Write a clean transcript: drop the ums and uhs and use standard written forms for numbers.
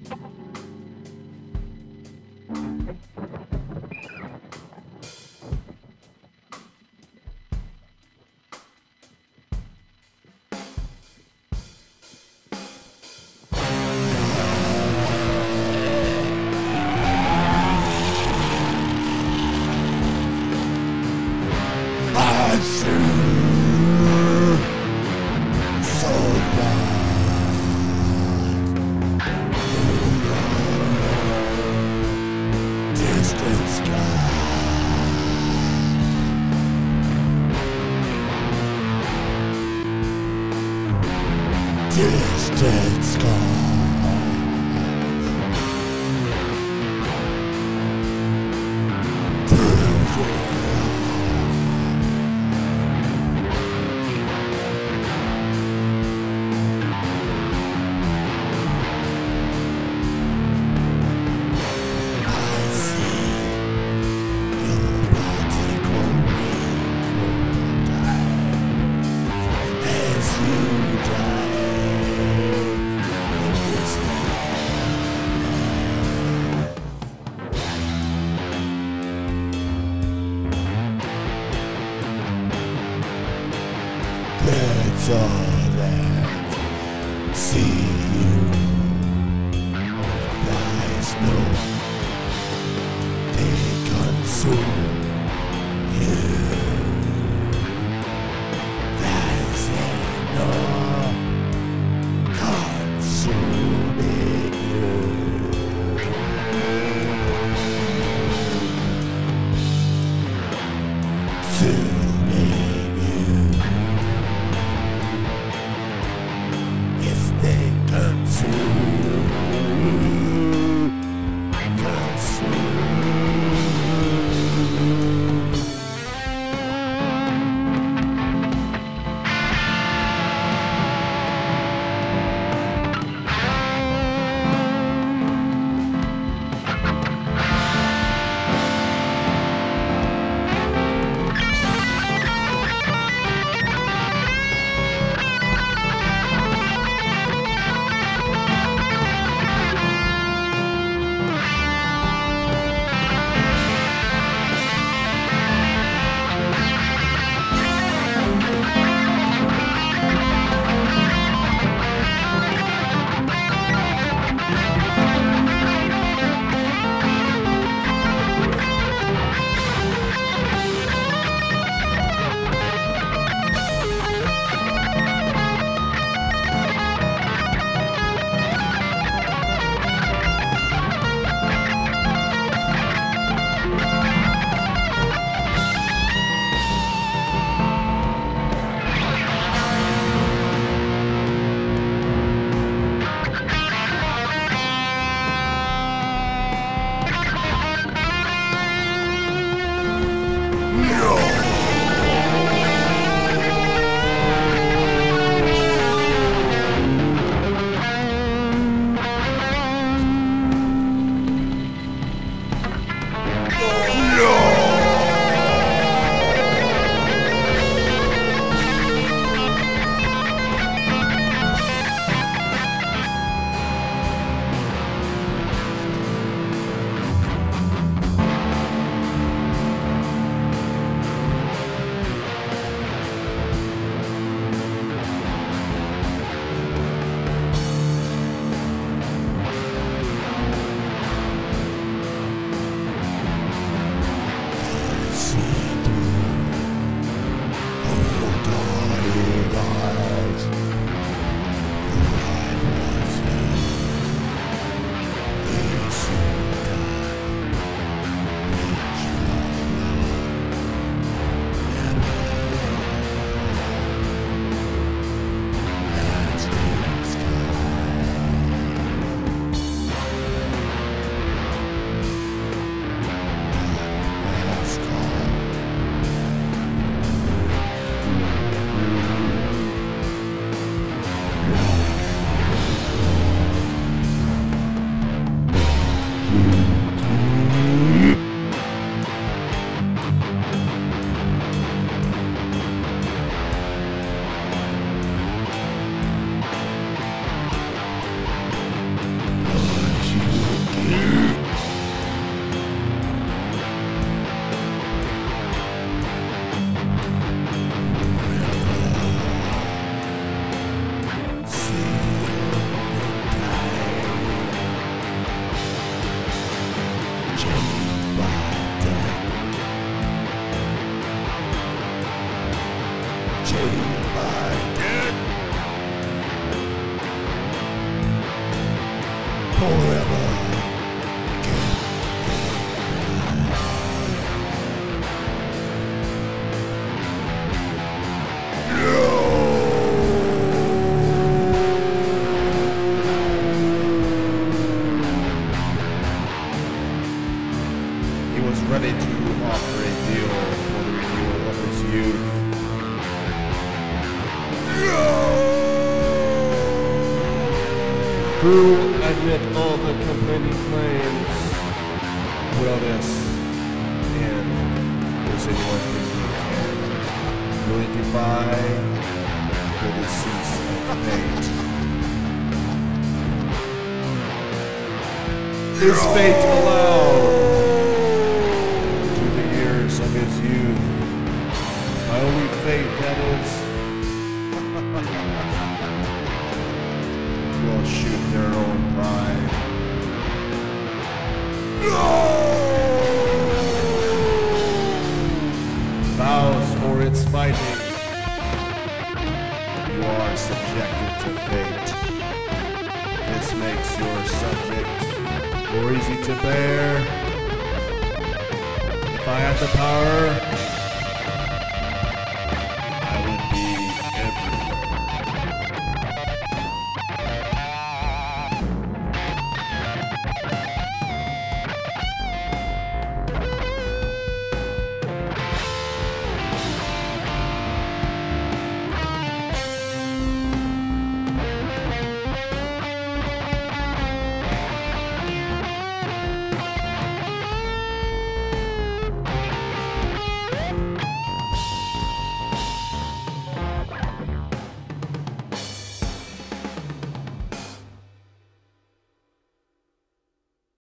Distant sky. That's all that see you. Lies no, they consume you. Lies no, consuming you. Consuming you. They consume, consume. forever. He was ready to offer a deal for the renewal of his youth. Crew admit all the complaining claims. Well, this and does anyone think they can really defy the decease of fate? Is fate allowed to the years of his youth? My only fate, that is, will shoot their own pride. Vows for its fighting. You are subjected to fate. This makes your subject more easy to bear. If I had the power,